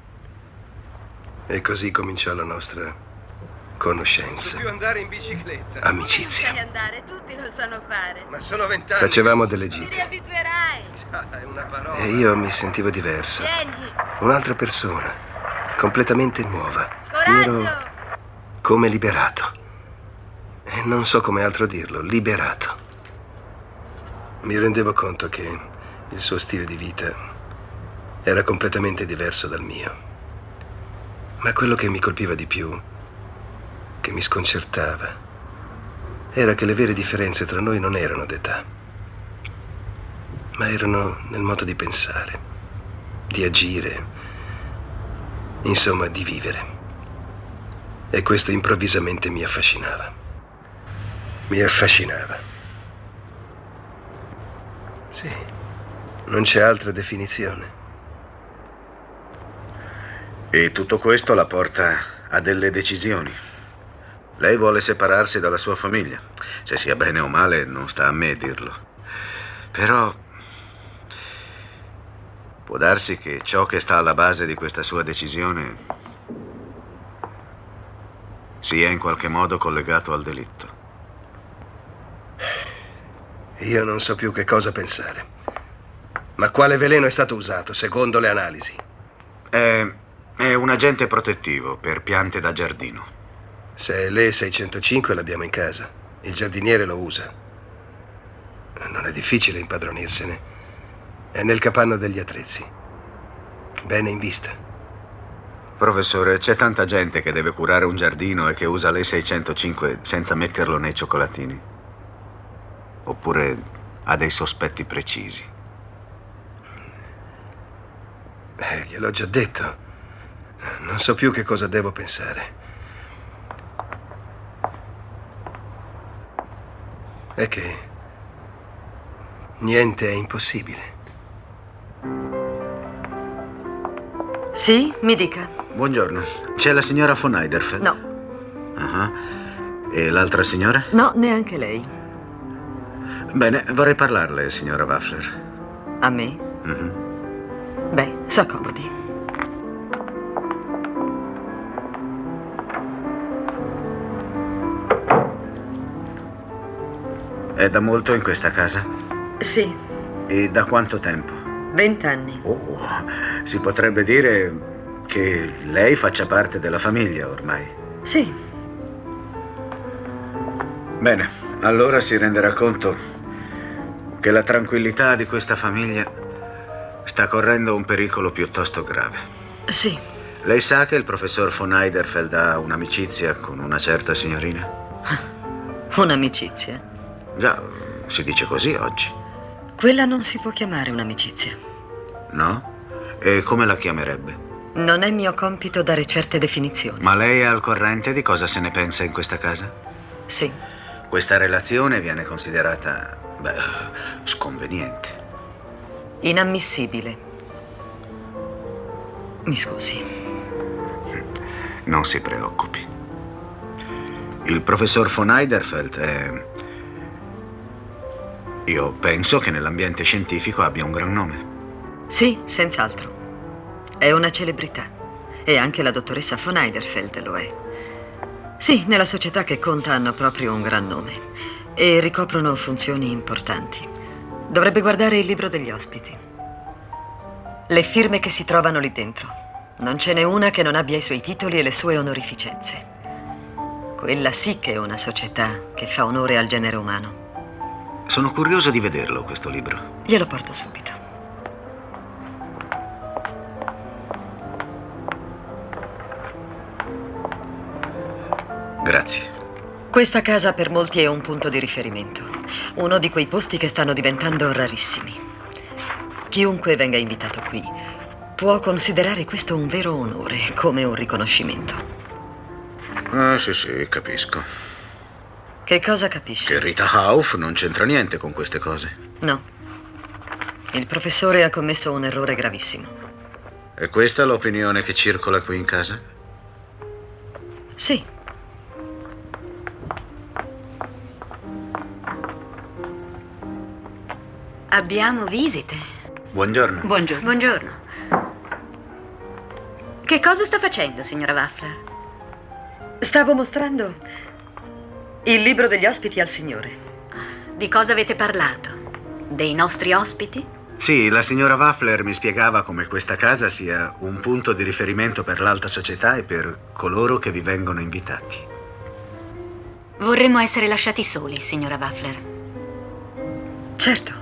E così cominciò la nostra conoscenza. Non più andare in bicicletta. Amicizia. Non sai andare, tutti lo sanno fare. Ma sono 20 anni. Facevamo delle Ti gite. riabituerai. È una parola. E io mi sentivo diverso. Vieni. Un'altra persona, completamente nuova. Coraggio. Ero come liberato. E non so come altro dirlo, liberato. Mi rendevo conto che il suo stile di vita era completamente diverso dal mio. Ma quello che mi colpiva di più, che mi sconcertava, era che le vere differenze tra noi non erano d'età, ma erano nel modo di pensare, di agire, insomma di vivere. E questo improvvisamente mi affascinava. Mi affascinava. Sì, non c'è altra definizione. E tutto questo la porta a delle decisioni. Lei vuole separarsi dalla sua famiglia. Se sia bene o male non sta a me dirlo. Però può darsi che ciò che sta alla base di questa sua decisione sia in qualche modo collegato al delitto. Io non so più che cosa pensare. Ma quale veleno è stato usato, secondo le analisi? È un agente protettivo per piante da giardino. Se è l'E605 l'abbiamo in casa. Il giardiniere lo usa. Non è difficile impadronirsene. È nel capanno degli attrezzi. Bene in vista. Professore, c'è tanta gente che deve curare un giardino e che usa l'E605 senza metterlo nei cioccolatini. Oppure ha dei sospetti precisi. Gliel'ho già detto. Non so più che cosa devo pensare. È che niente è impossibile. Sì, mi dica. Buongiorno. C'è la signora von Eiderfeld? No. E l'altra signora? No, neanche lei. Bene, vorrei parlarle, signora Waffler. A me? Beh, s'accomodi. È da molto in questa casa? Sì. E da quanto tempo? 20 anni. Oh, si potrebbe dire che lei faccia parte della famiglia ormai. Sì. Bene, allora si renderà conto che la tranquillità di questa famiglia sta correndo un pericolo piuttosto grave. Sì. Lei sa che il professor von Eiderfeld ha un'amicizia con una certa signorina? Un'amicizia? Già, si dice così oggi. Quella non si può chiamare un'amicizia. No? E come la chiamerebbe? Non è mio compito dare certe definizioni. Ma lei è al corrente di cosa se ne pensa in questa casa? Sì. Questa relazione viene considerata, sconveniente. Inammissibile. Mi scusi. Non si preoccupi. Il professor von Eiderfeld è... Io penso che nell'ambiente scientifico abbia un gran nome. Sì, senz'altro. È una celebrità. E anche la dottoressa von Eiderfeld lo è. Sì, nella società che conta hanno proprio un gran nome. E ricoprono funzioni importanti. Dovrebbe guardare il libro degli ospiti. Le firme che si trovano lì dentro. Non ce n'è una che non abbia i suoi titoli e le sue onorificenze. Quella sì che è una società che fa onore al genere umano. Sono curioso di vederlo, questo libro. Glielo porto subito. Grazie. Questa casa per molti è un punto di riferimento. Uno di quei posti che stanno diventando rarissimi. Chiunque venga invitato qui può considerare questo un vero onore, come un riconoscimento. Ah, sì, capisco. Che cosa capisci? Che Rita Hauff non c'entra niente con queste cose. No. Il professore ha commesso un errore gravissimo. E questa è l'opinione che circola qui in casa? Sì. Abbiamo visite. Buongiorno. Buongiorno. Buongiorno. Che cosa sta facendo, signora Waffler? Stavo mostrando il libro degli ospiti al signore. Di cosa avete parlato? Dei nostri ospiti? Sì, la signora Waffler mi spiegava come questa casa sia un punto di riferimento per l'alta società e per coloro che vi vengono invitati. Vorremmo essere lasciati soli, signora Waffler. Certo.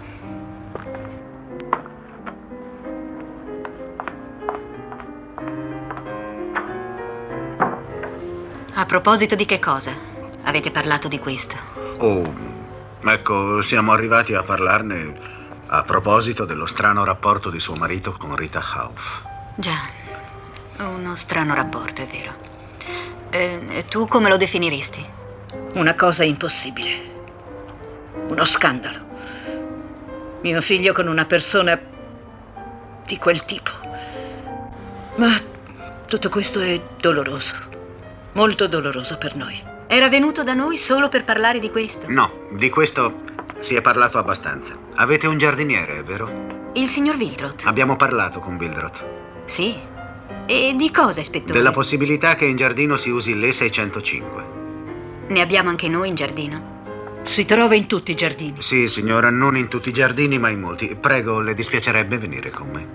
A proposito di che cosa? Avete parlato di questo? Oh, ecco, siamo arrivati a parlarne a proposito dello strano rapporto di suo marito con Rita Hauff. Già, uno strano rapporto, è vero. Tu come lo definiresti? Una cosa impossibile. Uno scandalo. Mio figlio con una persona di quel tipo. Ma tutto questo è doloroso. Molto doloroso per noi. Era venuto da noi solo per parlare di questo? No, di questo si è parlato abbastanza. Avete un giardiniere, è vero? Il signor Wildroth. Abbiamo parlato con Wildroth. Sì. E di cosa, ispettore? Della possibilità che in giardino si usi l'E605. Ne abbiamo anche noi in giardino? Si trova in tutti i giardini. Sì, signora, non in tutti i giardini, ma in molti. Prego, le dispiacerebbe venire con me?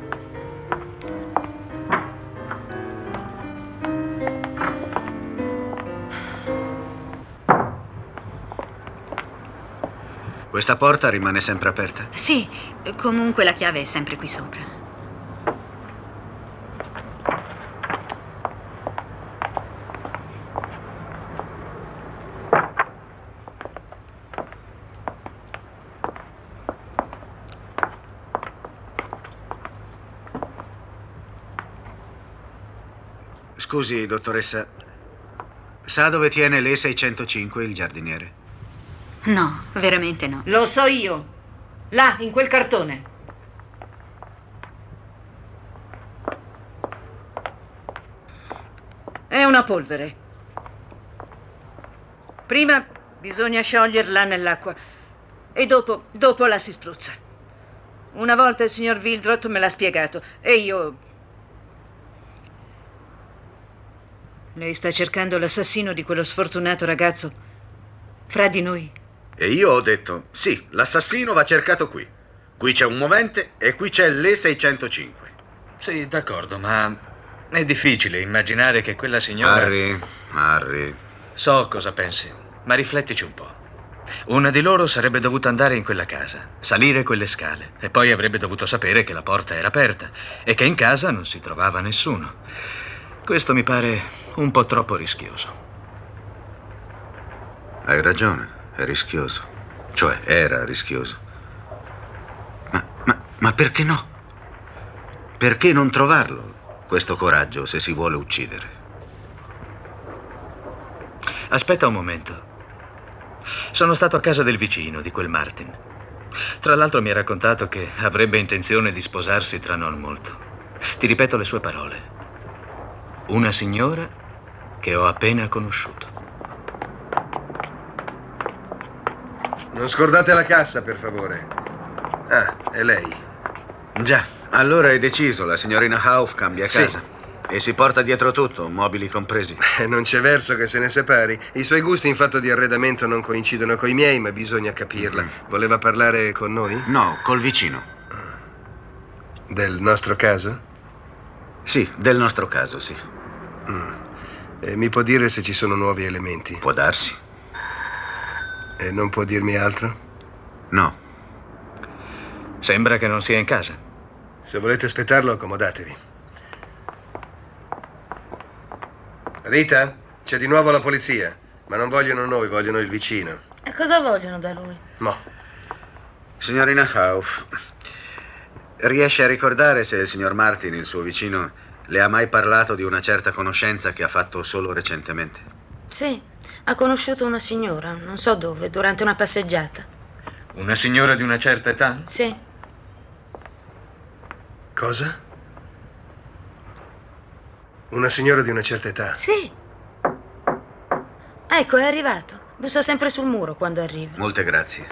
Questa porta rimane sempre aperta? Sì, comunque la chiave è sempre qui sopra. Scusi, dottoressa, sa dove tiene l'E605 il giardiniere? No, veramente no. Lo so io. Là, in quel cartone. È una polvere. Prima bisogna scioglierla nell'acqua e dopo la si spruzza. Una volta il signor Wildroth me l'ha spiegato e io... Lei sta cercando l'assassino di quello sfortunato ragazzo fra di noi? E io ho detto, sì, l'assassino va cercato qui. Qui c'è un movente e qui c'è l'E605. Sì, d'accordo, ma è difficile immaginare che quella signora... Harry. So cosa pensi, ma riflettici un po'. Una di loro sarebbe dovuta andare in quella casa, salire quelle scale, e poi avrebbe dovuto sapere che la porta era aperta e che in casa non si trovava nessuno. Questo mi pare un po' troppo rischioso. Hai ragione, è rischioso. Cioè, era rischioso. Ma perché no? Perché non trovarlo, questo coraggio, se si vuole uccidere? Aspetta un momento. Sono stato a casa del vicino, di quel Martin. Tra l'altro mi ha raccontato che avrebbe intenzione di sposarsi tra non molto. Ti ripeto le sue parole. Una signora che ho appena conosciuto. Non scordate la cassa, per favore. Ah, è lei. Già, allora è deciso, la signorina Hauff cambia casa. Sì. E si porta dietro tutto, mobili compresi. Non c'è verso che se ne separi. I suoi gusti in fatto di arredamento non coincidono coi miei, ma bisogna capirla. Voleva parlare con noi? No, col vicino. Del nostro caso? Sì, del nostro caso, sì. E mi può dire se ci sono nuovi elementi? Può darsi. E non può dirmi altro? No. Sembra che non sia in casa. Se volete aspettarlo, accomodatevi. Rita, c'è di nuovo la polizia. Ma non vogliono noi, vogliono il vicino. E cosa vogliono da lui? No. Signorina Hauff, riesce a ricordare se il signor Martin, il suo vicino, le ha mai parlato di una certa conoscenza che ha fatto solo recentemente? Sì, ha conosciuto una signora, non so dove, durante una passeggiata. Una signora di una certa età? Sì. Cosa? Una signora di una certa età? Sì. Ecco, è arrivato. Bussa sempre sul muro quando arriva. Molte grazie.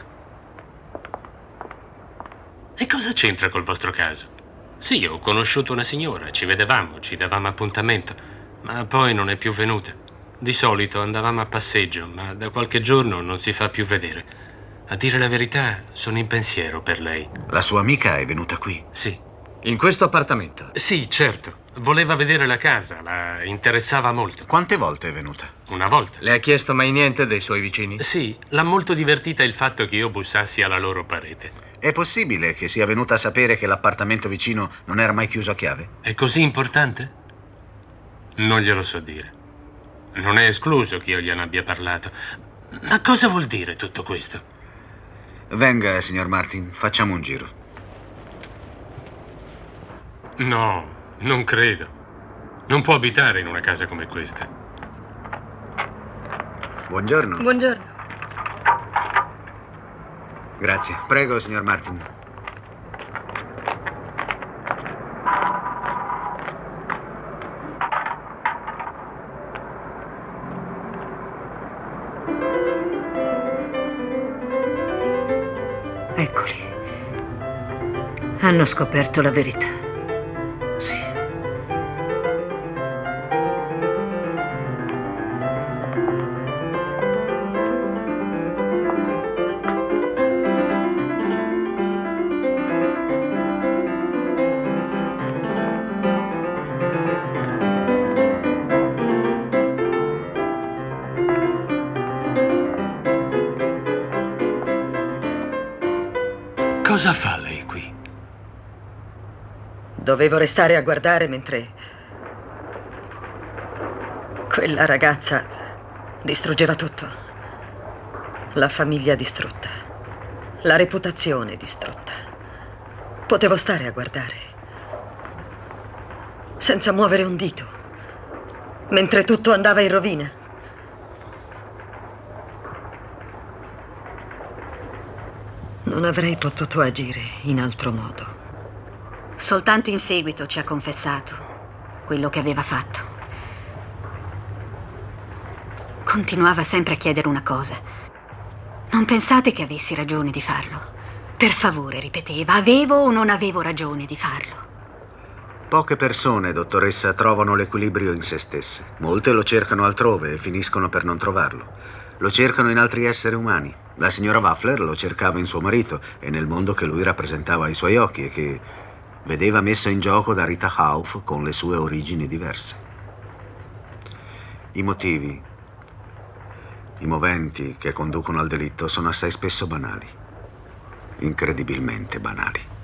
E cosa c'entra col vostro caso? Sì, ho conosciuto una signora, ci vedevamo, ci davamo appuntamento, ma poi non è più venuta. Di solito andavamo a passeggio, ma da qualche giorno non si fa più vedere. A dire la verità, sono in pensiero per lei. La sua amica è venuta qui? Sì. In questo appartamento? Sì, certo. Voleva vedere la casa, la interessava molto. Quante volte è venuta? una volta. Le ha chiesto mai niente dei suoi vicini? Sì, l'ha molto divertita il fatto che io bussassi alla loro parete. È possibile che sia venuta a sapere che l'appartamento vicino non era mai chiuso a chiave? È così importante? Non glielo so dire. Non è escluso che io gliene abbia parlato. Ma cosa vuol dire tutto questo? Venga, signor Martin, facciamo un giro. No, non credo. Non può abitare in una casa come questa. Buongiorno. Buongiorno. Grazie. Prego, signor Martin. Eccoli. Hanno scoperto la verità. Sì. Cosa fa lei qui? Dovevo restare a guardare mentre quella ragazza distruggeva tutto. La famiglia distrutta, la reputazione distrutta. Potevo stare a guardare, senza muovere un dito, mentre tutto andava in rovina. Non avrei potuto agire in altro modo. Soltanto in seguito ci ha confessato quello che aveva fatto. Continuava sempre a chiedere una cosa. Non pensate che avessi ragione di farlo? Per favore, ripeteva, avevo o non avevo ragione di farlo? Poche persone, dottoressa, trovano l'equilibrio in se stesse. Molte lo cercano altrove e finiscono per non trovarlo. Lo cercano in altri esseri umani. La signora Waffler lo cercava in suo marito e nel mondo che lui rappresentava ai suoi occhi e che vedeva messo in gioco da Rita Hauf con le sue origini diverse. I motivi, i moventi che conducono al delitto sono assai spesso banali, incredibilmente banali.